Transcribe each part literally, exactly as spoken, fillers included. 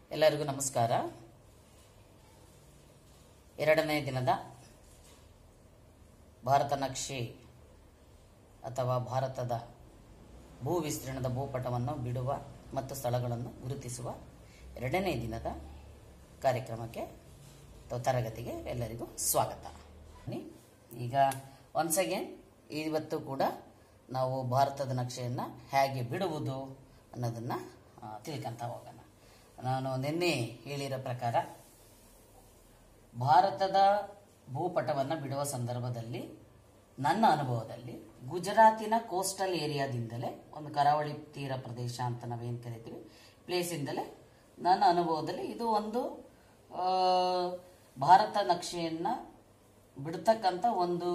ಎಲ್ಲರಿಗೂ ನಮಸ್ಕಾರ. ಎರಡನೇ ದಿನದ ಭಾರತ ನಕ್ಷೆ ಅಥವಾ ಭಾರತದ ಭೂ ವಿಸ್ತೀರ್ಣದ ಭೂಪಟವನ್ನು ಬಿಡುವ ಮತ್ತು ಸ್ಥಳಗಳನ್ನು ಗುರುತಿಸುವ ಎರಡನೇ ದಿನದ ಕಾರ್ಯಕ್ರಮಕ್ಕೆ ಅಥವಾ ತರಗತಿಗೆ ಎಲ್ಲರಿಗೂ ಸ್ವಾಗತ. ಈಗ ಒನ್ಸ್ ಅಗೇನ್ ಇವತ್ತು ಕೂಡ ನಾವು ಭಾರತದ ನಕ್ಷೆಯನ್ನು ಹೇಗೆ ಬಿಡುವುದು ಅನ್ನೋದನ್ನು ತಿಳ್ಕೊಂತ ಹೋಗೋಣ. ನಾನು ನಿನ್ನೆ ಹೇಳಿರೋ ಪ್ರಕಾರ ಭಾರತದ ಭೂಪಟವನ್ನು ಬಿಡುವ ಸಂದರ್ಭದಲ್ಲಿ ನನ್ನ ಅನುಭವದಲ್ಲಿ ಗುಜರಾತಿನ ಕೋಸ್ಟಲ್ ಏರಿಯಾದಿಂದಲೇ, ಒಂದು ಕರಾವಳಿ ತೀರ ಪ್ರದೇಶ ಅಂತ ನಾವೇನು ಕರಿತೀವಿ ಪ್ಲೇಸಿಂದಲೇ ನನ್ನ ಅನುಭವದಲ್ಲಿ ಇದು ಒಂದು ಭಾರತ ನಕ್ಷೆಯನ್ನು ಬಿಡ್ತಕ್ಕಂಥ ಒಂದು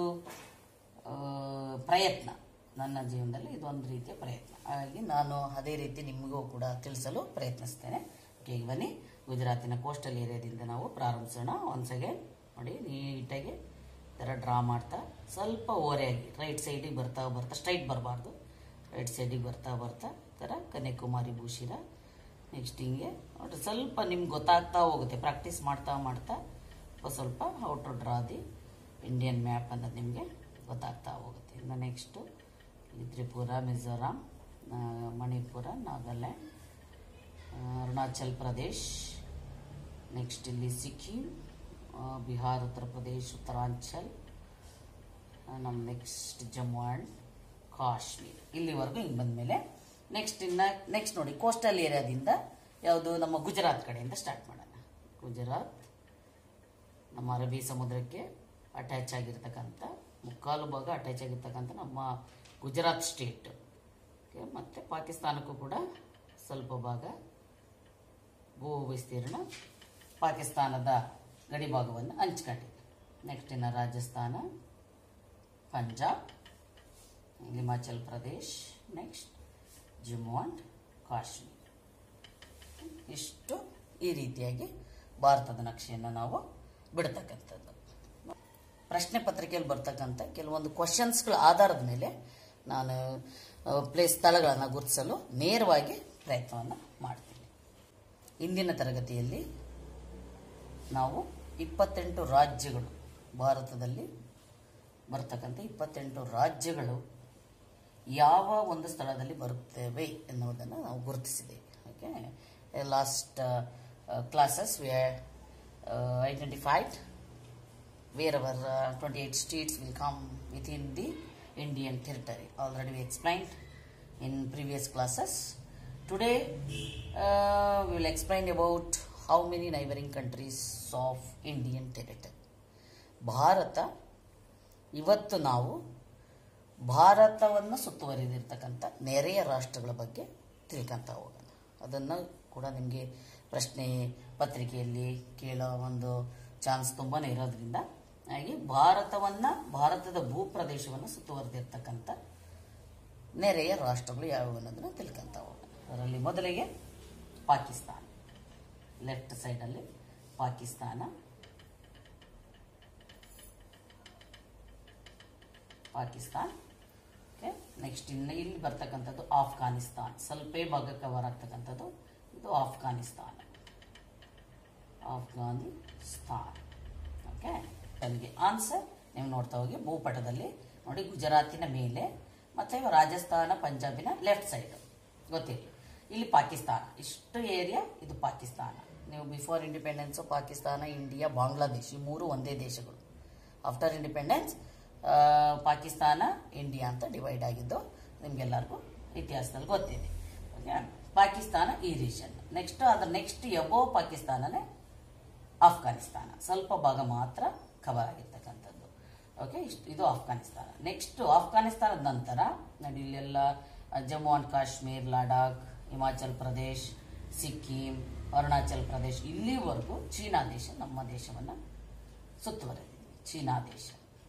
ಪ್ರಯತ್ನ. ನನ್ನ ಜೀವನದಲ್ಲಿ ಇದು ಒಂದು ರೀತಿಯ ಪ್ರಯತ್ನ. ಹಾಗಾಗಿ ನಾನು ಅದೇ ರೀತಿ ನಿಮಗೂ ಕೂಡ ತಿಳಿಸಲು ಪ್ರಯತ್ನಿಸ್ತೇನೆ. ಓಕೆ, ಈಗ ಬನ್ನಿ ಗುಜರಾತಿನ ಕೋಸ್ಟಲ್ ಏರಿಯಾದಿಂದ ನಾವು ಪ್ರಾರಂಭಿಸೋಣ. ಒಂದ್ಸಗೆ ನೋಡಿ, ನೀಟಾಗಿ ಥರ ಡ್ರಾ ಮಾಡ್ತಾ ಸ್ವಲ್ಪ ಓರೆಯಾಗಿ ರೈಟ್ ಸೈಡಿಗೆ ಬರ್ತಾ ಬರ್ತಾ ಸ್ಟ್ರೈಟ್ ಬರಬಾರ್ದು, ರೈಟ್ ಸೈಡಿಗೆ ಬರ್ತಾ ಬರ್ತಾ ಥರ ಕನ್ಯಾಕುಮಾರಿ ಭೂಶಿರ. ನೆಕ್ಸ್ಟ್ ಹಿಂಗೆ ನೋಡಿ, ಸ್ವಲ್ಪ ನಿಮ್ಗೆ ಗೊತ್ತಾಗ್ತಾ ಹೋಗುತ್ತೆ ಪ್ರಾಕ್ಟೀಸ್ ಮಾಡ್ತಾ ಮಾಡ್ತಾ ಸ್ವಲ್ಪ how to draw the Indian map ಅನ್ನೋದು ನಿಮಗೆ ಗೊತ್ತಾಗ್ತಾ ಹೋಗುತ್ತೆ. ಇನ್ನು ನೆಕ್ಸ್ಟು ಇಲ್ಲಿ ತ್ರಿಪುರ, ಮಿಜೋರಾಂ, ಮಣಿಪುರ, ನಾಗಾಲ್ಯಾಂಡ್, ಅರುಣಾಚಲ್ ಪ್ರದೇಶ್, ನೆಕ್ಸ್ಟ್ ಇಲ್ಲಿ ಸಿಕ್ಕಿಂ, ಬಿಹಾರ್, ಉತ್ತರ ಪ್ರದೇಶ್, ಉತ್ತರಾಂಚಲ್, ನಮ್ಮ ನೆಕ್ಸ್ಟ್ ಜಮ್ಮು ಆ್ಯಂಡ್ ಕಾಶ್ಮೀರ್. ಇಲ್ಲಿವರೆಗೂ ಹಿಂಗೆ ಬಂದಮೇಲೆ ನೆಕ್ಸ್ಟ್ ಇನ್ನು ನೆಕ್ಸ್ಟ್ ನೋಡಿ ಕೋಸ್ಟಲ್ ಏರಿಯಾದಿಂದ ಯಾವುದು ನಮ್ಮ ಗುಜರಾತ್ ಕಡೆಯಿಂದ ಸ್ಟಾರ್ಟ್ ಮಾಡೋಣ. ಗುಜರಾತ್ ನಮ್ಮ ಅರಬ್ಬಿ ಸಮುದ್ರಕ್ಕೆ ಅಟ್ಯಾಚ್ ಆಗಿರ್ತಕ್ಕಂಥ ಮುಕ್ಕಾಲು ಭಾಗ ಅಟ್ಯಾಚ್ ಆಗಿರ್ತಕ್ಕಂಥ ನಮ್ಮ ಗುಜರಾತ್ ಸ್ಟೇಟ್. ಓಕೆ, ಮತ್ತು ಪಾಕಿಸ್ತಾನಕ್ಕೂ ಕೂಡ ಸ್ವಲ್ಪ ಭಾಗ ಭೂ ವಿಸ್ತೀರ್ಣ ಪಾಕಿಸ್ತಾನದ ಗಡಿ ಭಾಗವನ್ನು ಹಂಚ್ಕೊಂಡಿದೆ. ನೆಕ್ಸ್ಟ್ ಇನ್ನು ರಾಜಸ್ಥಾನ, ಪಂಜಾಬ್, ಹಿಮಾಚಲ್ ಪ್ರದೇಶ್, ನೆಕ್ಸ್ಟ್ ಜಮ್ಮು ಆ್ಯಂಡ್ ಕಾಶ್ಮೀರ್. ಇಷ್ಟು ಈ ರೀತಿಯಾಗಿ ಭಾರತದ ನಕ್ಷೆಯನ್ನು ನಾವು ಬಿಡ್ತಕ್ಕಂಥದ್ದು. ಪ್ರಶ್ನೆ ಪತ್ರಿಕೆಯಲ್ಲಿ ಬರ್ತಕ್ಕಂಥ ಕೆಲವೊಂದು ಕ್ವಶನ್ಸ್ಗಳ ಆಧಾರದ ಮೇಲೆ ನಾನು ಪ್ಲೇಸ್ ಸ್ಥಳಗಳನ್ನು ಗುರುತಿಸಲು ನೇರವಾಗಿ ಪ್ರಯತ್ನವನ್ನು ಮಾಡ್ತೀನಿ. ಇಂದಿನ ತರಗತಿಯಲ್ಲಿ ನಾವು ಇಪ್ಪತ್ತೆಂಟು ರಾಜ್ಯಗಳು, ಭಾರತದಲ್ಲಿ ಬರ್ತಕ್ಕಂಥ ಇಪ್ಪತ್ತೆಂಟು ರಾಜ್ಯಗಳು ಯಾವ ಒಂದು ಸ್ಥಳದಲ್ಲಿ ಬರುತ್ತವೆ ಎನ್ನುವುದನ್ನು ನಾವು ಗುರುತಿಸಿದ್ದೇವೆ. Okay, last classes we identified wherever uh, twenty-eight states will come within the Indian territory. Already we explained in previous classes. Today uh, we will explain about how many neighboring countries of Indian territory. Bharat, ಇವತ್ತು ನಾವು ಭಾರತವನ್ನು ಸುತ್ತುವರಿದಿರ್ತಕ್ಕಂಥ ನೆರೆಯ ರಾಷ್ಟ್ರಗಳ ಬಗ್ಗೆ ತಿಳ್ಕೊಂತ ಹೋಗೋಣ. ಅದನ್ನು ಕೂಡ ನಿಮಗೆ ಪ್ರಶ್ನೆ ಪತ್ರಿಕೆಯಲ್ಲಿ ಕೇಳೋ ಒಂದು ಚಾನ್ಸ್ ತುಂಬಾ ಇರೋದ್ರಿಂದ ಹಾಗೆ ಭಾರತವನ್ನು, ಭಾರತದ ಭೂಪ್ರದೇಶವನ್ನು ಸುತ್ತುವರೆದಿರ್ತಕ್ಕಂಥ ನೆರೆಯ ರಾಷ್ಟ್ರಗಳು ಯಾವುವು ಅನ್ನೋದನ್ನು ತಿಳ್ಕೊಂತ ಹೋಗೋಣ. ಅದರಲ್ಲಿ ಮೊದಲಿಗೆ ಪಾಕಿಸ್ತಾನ, ಲೆಫ್ಟ್ ಸೈಡಲ್ಲಿ ಪಾಕಿಸ್ತಾನ, ಪಾಕಿಸ್ತಾನ. ಓಕೆ, ನೆಕ್ಸ್ಟ್ ಇನ್ನು ಇಲ್ಲಿ ಬರ್ತಕ್ಕಂಥದ್ದು ಆಫ್ಘಾನಿಸ್ತಾನ್, ಸ್ವಲ್ಪ ಭಾಗ ಕವರ್ ಆಗ್ತಕ್ಕಂಥದ್ದು ಇದು ಆಫ್ಘಾನಿಸ್ತಾನ, ಆಫ್ಘಾನಿಸ್ತಾನ್. ಓಕೆ, ನನಗೆ ಆನ್ಸರ್ ನೀವು ನೋಡ್ತಾ ಹೋಗಿ ಭೂಪಟದಲ್ಲಿ ನೋಡಿ, ಗುಜರಾತಿನ ಮೇಲೆ ಮತ್ತು ರಾಜಸ್ಥಾನ, ಪಂಜಾಬಿನ ಲೆಫ್ಟ್ ಸೈಡ್ ಗೊತ್ತಿಲ್ಲ. ಇಲ್ಲಿ ಪಾಕಿಸ್ತಾನ, ಇಷ್ಟು ಏರಿಯಾ ಇದು ಪಾಕಿಸ್ತಾನ. ನೀವು before independence Pakistan, India, Bangladesh ಈ ಮೂರು ಒಂದೇ ದೇಶಗಳು. ಆಫ್ಟರ್ ಇಂಡಿಪೆಂಡೆನ್ಸ್ ಪಾಕಿಸ್ತಾನ, ಇಂಡಿಯಾ ಅಂತ ಡಿವೈಡ್ ಆಗಿದ್ದು ನಿಮ್ಗೆಲ್ಲರಿಗೂ ಇತಿಹಾಸದಲ್ಲಿ ಗೊತ್ತಿದೆ. ಓಕೆ, ಪಾಕಿಸ್ತಾನ ಈ ರೀಜನ್. ನೆಕ್ಸ್ಟ್ ಅದರ ನೆಕ್ಸ್ಟ್ ಎಬೋವ್ ಪಾಕಿಸ್ತಾನನೇ ಆಫ್ಘಾನಿಸ್ತಾನ, ಸ್ವಲ್ಪ ಭಾಗ ಮಾತ್ರ ಕವರ್ ಆಗಿರ್ತಕ್ಕಂಥದ್ದು. ಓಕೆ, ಇಷ್ಟು ಇದು ಆಫ್ಘಾನಿಸ್ತಾನ. ನೆಕ್ಸ್ಟ್ ಆಫ್ಘಾನಿಸ್ತಾನದ ನಂತರ ನೋಡಿ, ಇಲ್ಲೆಲ್ಲ ಜಮ್ಮು ಆ್ಯಂಡ್ ಕಾಶ್ಮೀರ್, ಲಡಾಖ್, ಹಿಮಾಚಲ್ ಪ್ರದೇಶ್, ಸಿಕ್ಕಿಂ, ಅರುಣಾಚಲ್ ಪ್ರದೇಶ್, ಇಲ್ಲಿವರೆಗೂ ಚೀನಾ ದೇಶ ನಮ್ಮ ದೇಶವನ್ನು ಸುತ್ತುವರೆದಿದೆ. ಚೀನಾ ದೇಶ,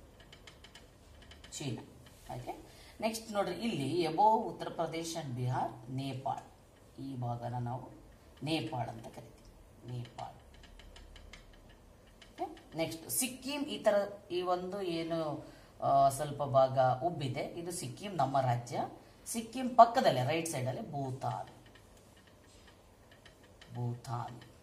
ಚೀನಾ. ಓಕೆ, ನೆಕ್ಸ್ಟ್ ನೋಡ್ರಿ, ಇಲ್ಲಿ ಎಬೋವ್ ಉತ್ತರ ಪ್ರದೇಶ್ ಅಂಡ್ ಬಿಹಾರ್, ನೇಪಾಳ್, ಈ ಭಾಗನ ನಾವು ನೇಪಾಳ್ ಅಂತ ಕರಿತೀವಿ, ನೇಪಾಳ್. ನೆಕ್ಸ್ಟ್ ಸಿಕ್ಕಿಂ, ಈ ತರ ಈ ಒಂದು ಏನು ಸ್ವಲ್ಪ ಭಾಗ ಉಬ್ಬಿದೆ, ಇದು ಸಿಕ್ಕಿಂ ನಮ್ಮ ರಾಜ್ಯ. ಸಿಕ್ಕಿಂ ಪಕ್ಕದಲ್ಲೇ ರೈಟ್ ಸೈಡಲ್ಲಿ ಭೂತಾನ್, ಭೂತಾನ್.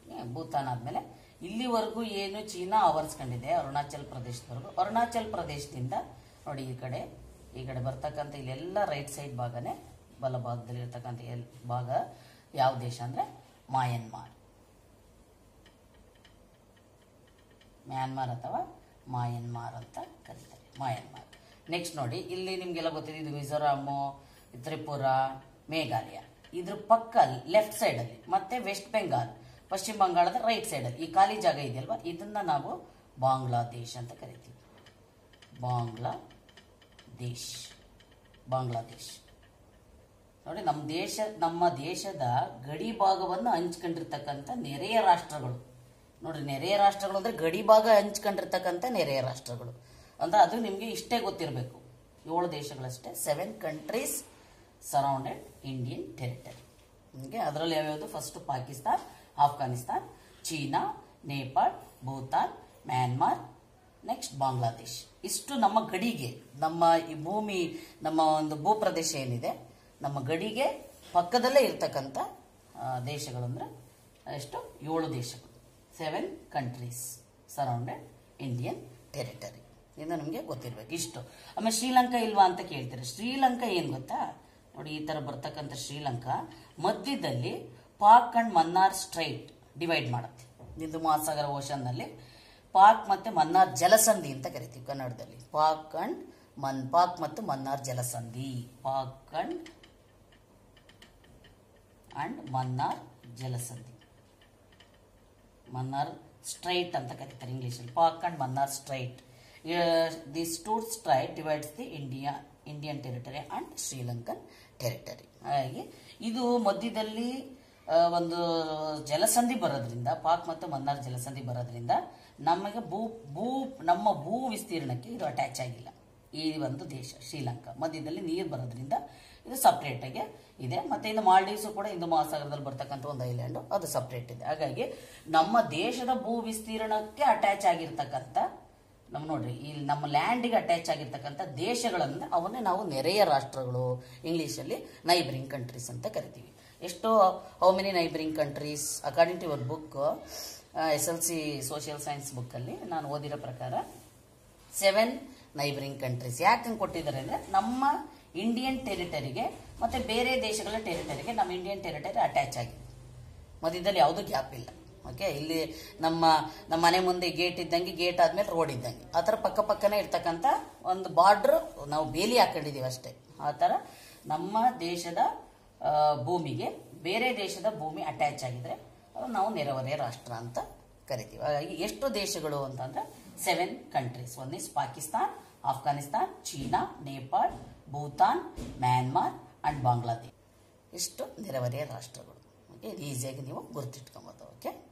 ಭೂತಾನ್ ಆದ್ಮೇಲೆ ಇಲ್ಲಿವರೆಗೂ ಏನು ಚೀನಾ ಆವರಿಸ್ಕೊಂಡಿದೆ ಅರುಣಾಚಲ್ ಪ್ರದೇಶದವರೆಗೂ, ಅರುಣಾಚಲ್ ಪ್ರದೇಶದಿಂದ ನೋಡಿ ಈ ಕಡೆ ಈ ಕಡೆ ಬರ್ತಕ್ಕಂಥ ಇಲ್ಲೆಲ್ಲ ರೈಟ್ ಸೈಡ್ ಭಾಗನೇ ಬಲ ಭಾಗದಲ್ಲಿ ಇರ್ತಕ್ಕಂಥ ಎಲ್ ಭಾಗ ಯಾವ ದೇಶ ಅಂದ್ರೆ ಮಯನ್ಮಾರ್, ಮ್ಯಾನ್ಮಾರ್ ಅಥವಾ ಮಯನ್ಮಾರ್ ಅಂತ ಕರೀತಾರೆ, ಮಯನ್ಮಾರ್. ನೆಕ್ಸ್ಟ್ ನೋಡಿ ಇಲ್ಲಿ ನಿಮ್ಗೆಲ್ಲ ಗೊತ್ತಿದೆ, ಇದು ಮಿಜೋರಾಮು, ತ್ರಿಪುರ, ಮೇಘಾಲಯ. ಇದ್ರ ಪಕ್ಕ ಲೆಫ್ಟ್ ಸೈಡ್ ಅಲ್ಲಿ ಮತ್ತೆ ವೆಸ್ಟ್ ಬೆಂಗಾಲ್, ಪಶ್ಚಿಮ ಬಂಗಾಳದ ರೈಟ್ ಸೈಡ್ ಅಲ್ಲಿ ಈ ಖಾಲಿ ಜಾಗ ಇದೆಯಲ್ವಾ, ಇದನ್ನ ನಾವು ಬಾಂಗ್ಲಾದೇಶ್ ಅಂತ ಕರಿತೀವಿ. ಬಾಂಗ್ಲಾದೇಶ್ ಬಾಂಗ್ಲಾದೇಶ್ ನೋಡಿ, ನಮ್ಮ ದೇಶ ನಮ್ಮ ದೇಶದ ಗಡಿ ಭಾಗವನ್ನು ಹಂಚ್ಕೊಂಡಿರ್ತಕ್ಕಂಥ ನೆರೆಯ ರಾಷ್ಟ್ರಗಳು. ನೋಡ್ರಿ, ನೆರೆಯ ರಾಷ್ಟ್ರಗಳು ಅಂದ್ರೆ ಗಡಿ ಭಾಗ ಹಂಚ್ಕೊಂಡಿರ್ತಕ್ಕಂಥ ನೆರೆಯ ರಾಷ್ಟ್ರಗಳು ಅಂದ್ರೆ ಅದು ನಿಮ್ಗೆ ಇಷ್ಟೇ ಗೊತ್ತಿರಬೇಕು. ಏಳು ದೇಶಗಳಷ್ಟೇ, seven countries surrounded Indian territory. ನಿಮಗೆ ಅದರಲ್ಲಿ ಯಾವ್ಯಾವುದು? First Pakistan, Afghanistan, China, Nepal, Bhutan, Myanmar, next Bangladesh. ಇಷ್ಟು ನಮ್ಮ ಗಡಿಗೆ, ನಮ್ಮ ಈ ಭೂಮಿ, ನಮ್ಮ ಒಂದು ಭೂಪ್ರದೇಶ ಏನಿದೆ ನಮ್ಮ ಗಡಿಗೆ ಪಕ್ಕದಲ್ಲೇ ಇರ್ತಕ್ಕಂಥ ದೇಶಗಳು ಅಂದ್ರೆ ಎಷ್ಟು? ಏಳು ದೇಶಗಳು, seven countries surrounded Indian territory. ಇದು ನಮಗೆ ಗೊತ್ತಿರ್ಬೇಕು ಇಷ್ಟು. ಆಮೇಲೆ ಶ್ರೀಲಂಕಾ ಇಲ್ವಾ ಅಂತ ಕೇಳ್ತಾರೆ. ಶ್ರೀಲಂಕಾ ಏನ್ ಗೊತ್ತಾ? ನೋಡಿ, ಈ ತರ ಬರ್ತಕ್ಕಂಥ ಶ್ರೀಲಂಕಾ ಮಧ್ಯದಲ್ಲಿ Palk and Mannar strait divide ಮಾಡುತ್ತೆ. ಹಿಂದೂ ಮಹಾಸಾಗರ ಓಷನ್ ನಲ್ಲಿ ಪಾಕ್ ಮತ್ತೆ ಮನ್ನಾರ್ ಜಲಸಂಧಿ ಅಂತ ಕರಿತೀವಿ ಕನ್ನಡದಲ್ಲಿ. ಪಾಕ್ ಅಂಡ್ ಮನ್ ಪಾಕ್ ಮತ್ತು ಮನ್ನಾರ್ ಜಲಸಂಧಿ, ಪಾಕ್ ಅಂಡ್ ಅಂಡ್ ಮನ್ನಾರ್ ಜಲಸಂಧಿ, ಮನ್ನಾರ್ ಸ್ಟ್ರೈಟ್ ಅಂತ ಕರೀತಾರೆ ಇಂಗ್ಲಿಷಲ್ಲಿ. Palk and Mannar strait, this two strait divides the India Indian territory and Sri Lankan territory. ಹಾಗಾಗಿ ಇದು ಮಧ್ಯದಲ್ಲಿ ಒಂದು ಜಲಸಂಧಿ ಬರೋದ್ರಿಂದ, ಪಾಕ್ ಮತ್ತು ಮನ್ನಾರ್ ಜಲಸಂಧಿ ಬರೋದ್ರಿಂದ ನಮಗೆ ಭೂ ಭೂ ನಮ್ಮ ಭೂ ವಿಸ್ತೀರ್ಣಕ್ಕೆ ಇದು ಅಟ್ಯಾಚ್ ಆಗಿಲ್ಲ. ಈ ಒಂದು ದೇಶ ಶ್ರೀಲಂಕಾ ಮಧ್ಯದಲ್ಲಿ ನೀರು ಬರೋದ್ರಿಂದ ಇದು ಸಪ್ರೇಟ್ ಆಗಿ ಇದೆ. ಮತ್ತೆ ಇನ್ನು ಮಾಲ್ಡೀವ್ಸ್ ಕೂಡ ಹಿಂದೂ ಮಹಾಸಾಗರದಲ್ಲಿ ಬರ್ತಕ್ಕಂಥ ಒಂದು ಐಲ್ಯಾಂಡ್, ಅದು ಸಪ್ರೇಟ್ ಇದೆ. ಹಾಗಾಗಿ ನಮ್ಮ ದೇಶದ ಭೂ ವಿಸ್ತೀರ್ಣಕ್ಕೆ ಅಟ್ಯಾಚ್ ಆಗಿರ್ತಕ್ಕಂಥ ನಮ್ಮ ನೋಡ್ರಿ ಇಲ್ಲಿ ನಮ್ಮ ಲ್ಯಾಂಡ್ಗೆ ಅಟ್ಯಾಚ್ ಆಗಿರ್ತಕ್ಕಂಥ ದೇಶಗಳನ್ನ ಅವನ್ನೇ ನಾವು ನೆರೆಯ ರಾಷ್ಟ್ರಗಳು, ಇಂಗ್ಲಿಷಲ್ಲಿ ನೈಬರಿಂಗ್ ಕಂಟ್ರೀಸ್ ಅಂತ ಕರಿತೀವಿ. ಎಷ್ಟು? How many neighbouring countries according to your book, S L C social science book ಅಲ್ಲಿ ನಾನು ಓದಿರೋ ಪ್ರಕಾರ ಸೆವೆನ್ ನೈಬರಿಂಗ್ ಕಂಟ್ರೀಸ್. ಯಾಕೆ ಕೊಟ್ಟಿದ್ದಾರೆ ಅಂದ್ರೆ ನಮ್ಮ ಇಂಡಿಯನ್ ಟೆರಿಟರಿಗೆ ಮತ್ತೆ ಬೇರೆ ದೇಶಗಳ ಟೆರಿಟರಿಗೆ ನಮ್ಮ ಇಂಡಿಯನ್ ಟೆರಿಟರಿ ಅಟ್ಯಾಚ್ ಆಗಿದೆ, ಮಧ್ಯದಲ್ಲಿ ಯಾವುದೂ ಗ್ಯಾಪ್ ಇಲ್ಲ. ಓಕೆ, ಇಲ್ಲಿ ನಮ್ಮ ನಮ್ಮ ಮನೆ ಮುಂದೆ ಗೇಟ್ ಇದ್ದಂಗೆ, ಗೇಟ್ ಆದ್ಮೇಲೆ ರೋಡ್ ಇದ್ದಂಗೆ, ಆ ಥರ ಪಕ್ಕ ಪಕ್ಕನೇ ಇರ್ತಕ್ಕಂಥ ಒಂದು ಬಾರ್ಡರ್ ನಾವು ಬೇಲಿ ಹಾಕೊಂಡಿದೀವಿ ಅಷ್ಟೇ. ಆ ಥರ ನಮ್ಮ ದೇಶದ ಭೂಮಿಗೆ ಬೇರೆ ದೇಶದ ಭೂಮಿ ಅಟ್ಯಾಚ್ ಆಗಿದ್ರೆ ನಾವು ನೆರೆಹೊರೆಯ ರಾಷ್ಟ್ರ ಅಂತ ಕರಿತೀವಿ. ಹಾಗಾಗಿ ಎಷ್ಟು ದೇಶಗಳು ಅಂತಂದ್ರೆ seven countries. One is Pakistan, Afghanistan, China, Nepal, Bhutan, Myanmar and Bangladesh. ಇಷ್ಟು ನೆರೆಹೊರೆಯ ರಾಷ್ಟ್ರಗಳು. ಓಕೆ, ಇದು ಈಸಿಯಾಗಿ ನೀವು ಗುರುತಿಟ್ಕೊಬೋದು. ಓಕೆ.